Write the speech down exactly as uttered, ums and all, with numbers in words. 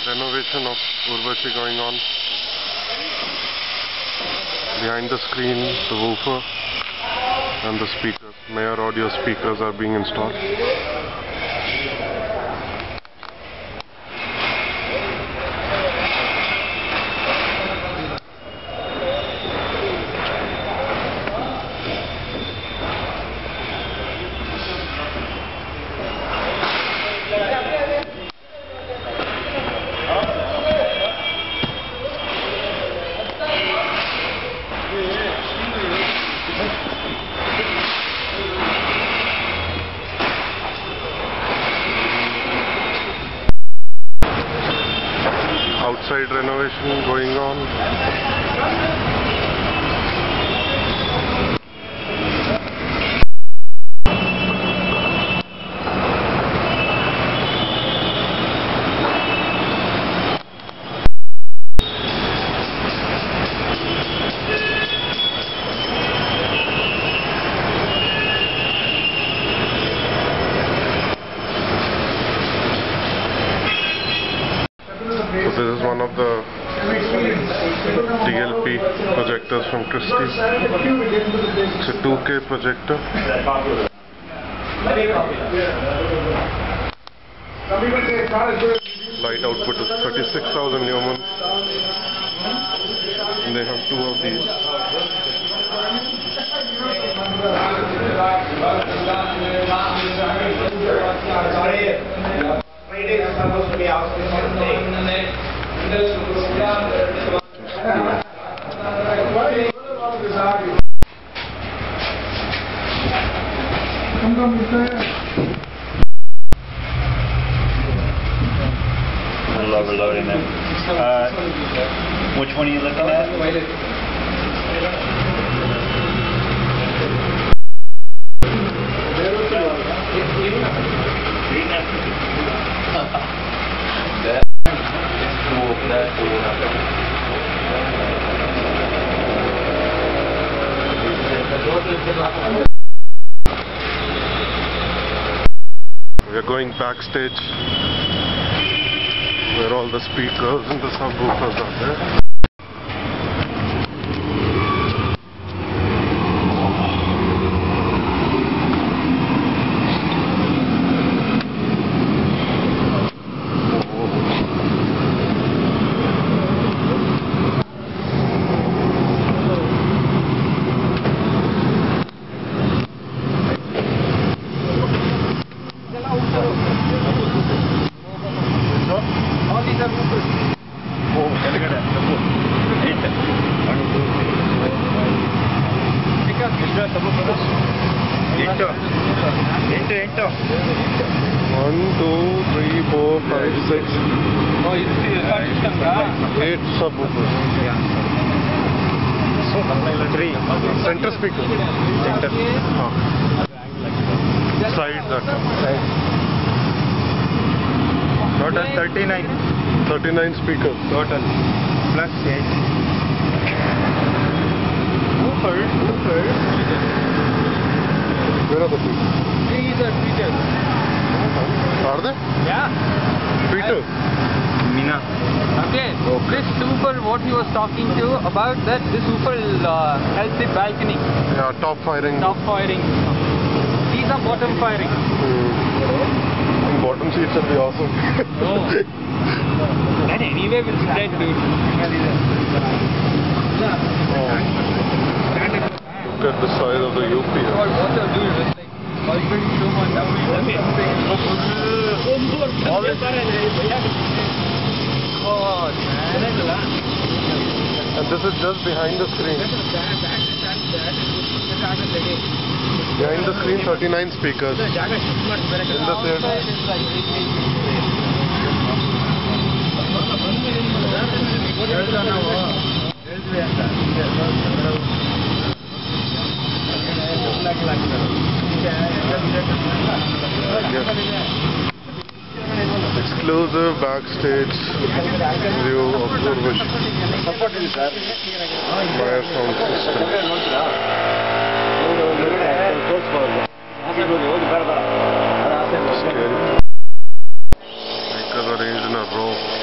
renovation of Urvashi going on. Behind the screen, the woofer and the speakers, Meyer audio speakers are being installed. Outside renovation going on. So this is one of the T L P projectors from Christie's. It's a two K projector. Light output is thirty-six thousand lumens. And they have two of these. Friday is supposed to be out day. Overloading them. Uh, which one are you looking at? We are going backstage where all the speakers and the subwoofers are there. One, two, three, four, five, six, eight subwoofers. Three center speaker. Center. Oh. Side that. Side. Total thirty-nine. Thirty-nine speakers. Total. Plus eight. Woofer. Woofer. Where are the speakers? These are features. Are they? Yeah. Peter. Mina. Okay. okay. This super, what he was talking to about that, this super uh, has the balcony. Yeah, top firing. Top firing. These are bottom firing. Hmm. Bottom seats will be awesome. No. That anyway will spread, dude. Oh. Look at the size of the U P S. What water, dude. Already so much. Oh, and this is just behind the screen. Behind the screen, thirty-nine speakers. In the theatre. Exclusive backstage view of Urvashi. Meyer sound system. Scary. Speakers arranged in a row.